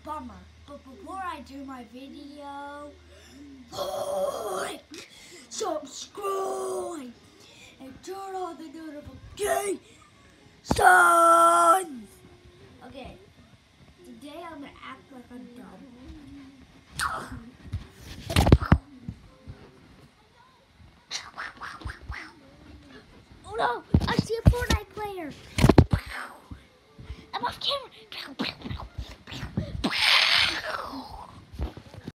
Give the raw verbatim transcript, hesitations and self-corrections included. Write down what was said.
bummer. But before I do my video, like, subscribe, and turn on the notification. Okay, today I'm gonna act like I'm dumb. Oh no! I see a Fortnite player. I'm off camera.